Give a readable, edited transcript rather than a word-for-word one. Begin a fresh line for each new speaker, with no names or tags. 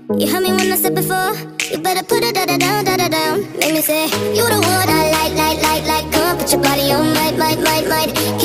You heard me when I said before, you better put it down. Make me say, you the one I like. Come on, put your body on, might.